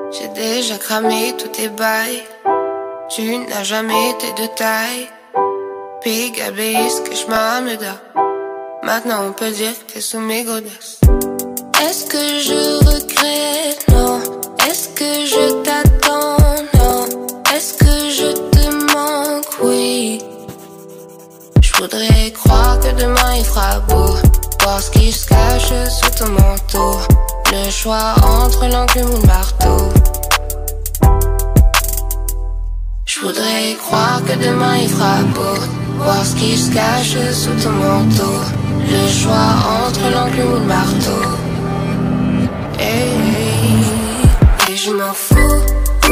J'ai déjà cramé tous tes bails. Tu n'as jamais été de taille. Big abéiste que j'm'ameda. Maintenant on peut dire que t'es sous mes godasses. Est-ce que je regrette? Non. Est-ce que je t'attends? Non. Est-ce que je te manque? Oui. J'voudrais croire que demain il fera beau. Voir ce qui se cache sous ton manteau. Le choix entre l'enclume ou le marteau. J'voudrais croire que demain il fera beau. Voir ce qui se cache sous ton manteau. Le choix entre l'enclume ou le marteau. Hey, hey. Et je m'en fous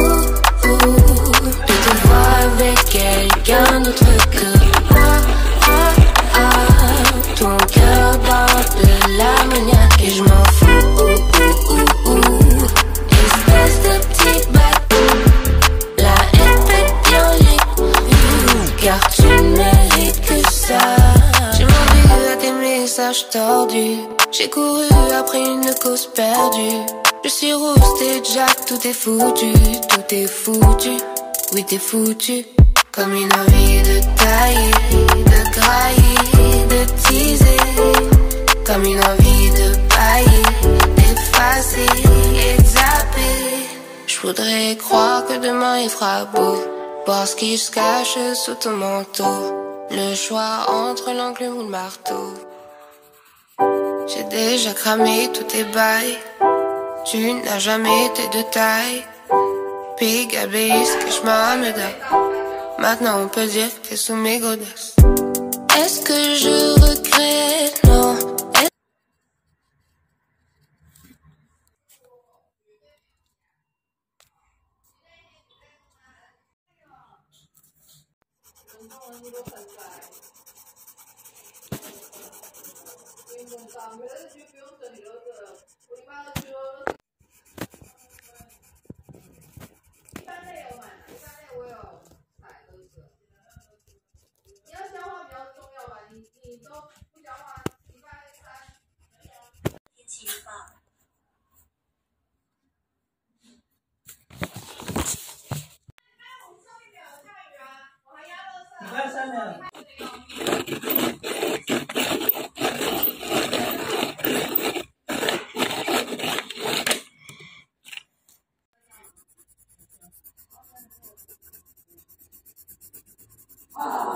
de te voir avec quelqu'un d'autre que moi. Ton cœur dans de l'ammoniaque. Et je m'en fous. Espèce de petit bateau. La haine fait bien les car tu ne mérites que ça. J'ai menti à tes messages tordus. J'ai couru après une cause perdue. Je suis rousse, t'es Jack, tout est foutu. Tout est foutu, oui t'es foutu. Comme une envie de tailler, de grailler, de teaser. Comme une envie de bailler, d'effacer et de zapper. J'voudrais croire que demain il fera beau. Voir ce qui se cache sous ton manteau. Le choix entre l'enclume ou le marteau. J'ai déjà cramé tous tes bails. Tu n'as jamais été de taille. Big abéiste que j'm'ameda. Maintenant on peut dire que t'es sous mes godasses. Est-ce que je regrette? Non. 啊